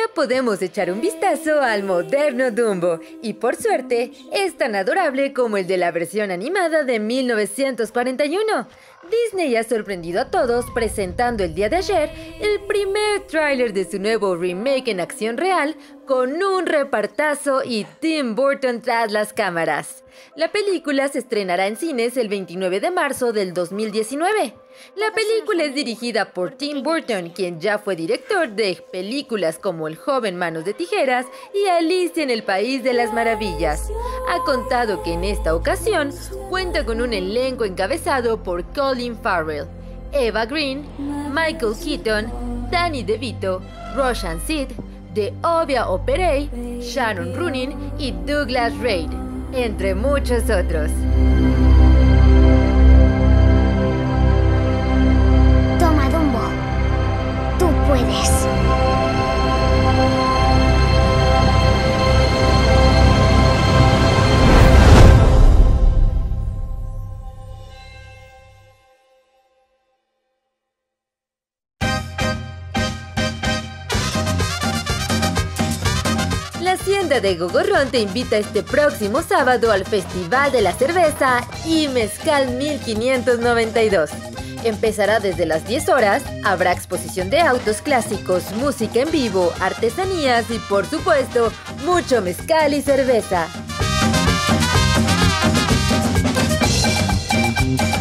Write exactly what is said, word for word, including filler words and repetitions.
Ya podemos echar un vistazo al moderno Dumbo, y por suerte, es tan adorable como el de la versión animada de mil novecientos cuarenta y uno. Disney ha sorprendido a todos presentando el día de ayer el primer tráiler de su nuevo remake en acción real con un repartazo y Tim Burton tras las cámaras. La película se estrenará en cines el veintinueve de marzo del dos mil diecinueve. La película es dirigida por Tim Burton, quien ya fue director de películas como El joven manos de tijeras y Alicia en el País de las Maravillas. Ha contado que en esta ocasión cuenta con un elenco encabezado por Colin Farrell, Eva Green, Michael Keaton, Danny DeVito, Roshan Sid, De Ovia Operey, Sharon Rooney y Douglas Reid, entre muchos otros. Toma, Dumbo. Tú puedes. La Hacienda de Gogorrón te invita este próximo sábado al Festival de la Cerveza y Mezcal mil quinientos noventa y dos. Empezará desde las diez horas, habrá exposición de autos clásicos, música en vivo, artesanías y, por supuesto, mucho mezcal y cerveza.